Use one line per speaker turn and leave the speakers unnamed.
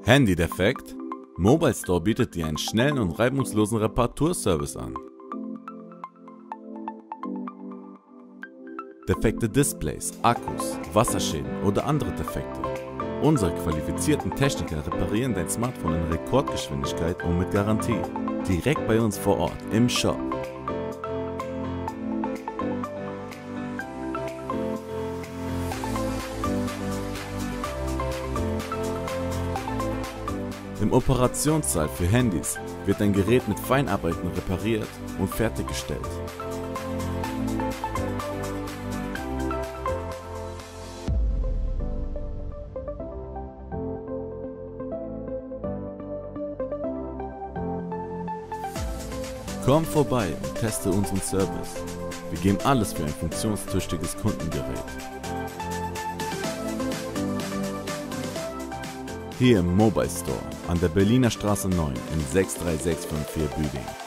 Handy-Defekt? Mobile Store bietet dir einen schnellen und reibungslosen Reparaturservice an. Defekte Displays, Akkus, Wasserschäden oder andere Defekte. Unsere qualifizierten Techniker reparieren dein Smartphone in Rekordgeschwindigkeit und mit Garantie. Direkt bei uns vor Ort im Shop. Im Operationssaal für Handys wird dein Gerät mit Feinarbeiten repariert und fertiggestellt. Komm vorbei und teste unseren Service. Wir geben alles für ein funktionstüchtiges Kundengerät. Hier im Mobile Store an der Berliner Straße 9 in 63654 Büdingen.